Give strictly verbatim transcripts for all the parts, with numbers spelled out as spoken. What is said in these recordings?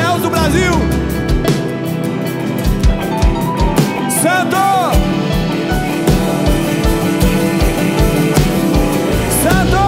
céus do Brasil. Santo, Santo.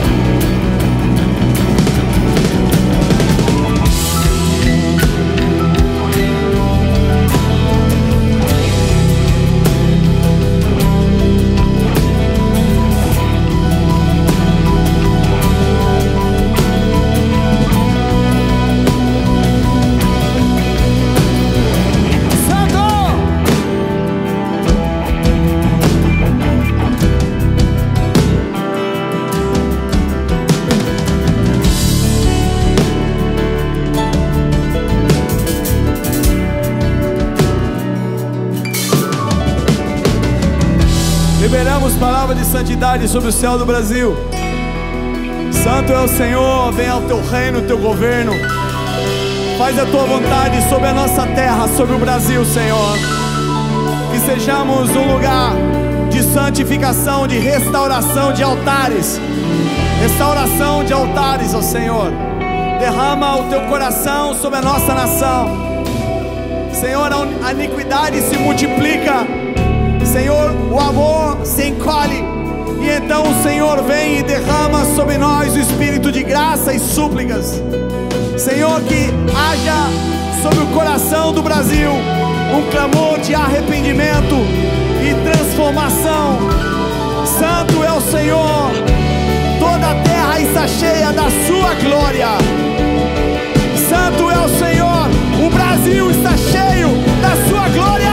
Liberamos palavra de santidade sobre o céu do Brasil. Santo é o Senhor, venha ao teu reino, o teu governo. Faz a tua vontade sobre a nossa terra, sobre o Brasil, Senhor. Que sejamos um lugar de santificação, de restauração de altares. Restauração de altares, ó Senhor. Derrama o teu coração sobre a nossa nação. Senhor, a iniquidade se multiplica. Senhor, o amor se encolhe, e então o Senhor vem e derrama sobre nós o espírito de graça e súplicas. Senhor, que haja sobre o coração do Brasil um clamor de arrependimento e transformação. Santo é o Senhor, toda a terra está cheia da sua glória. Santo é o Senhor, o Brasil está cheio da sua glória.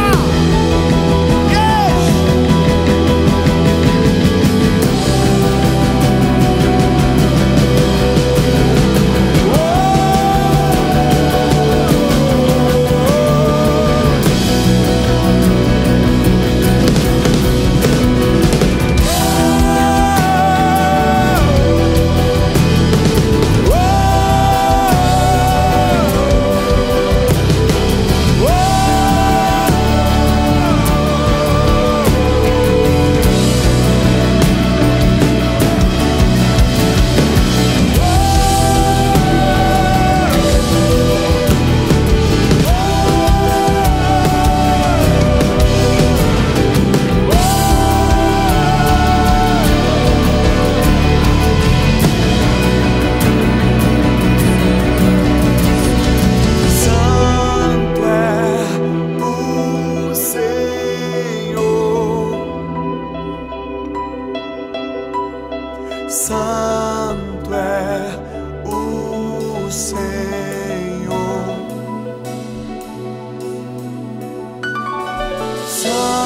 Santo é o Senhor. Santo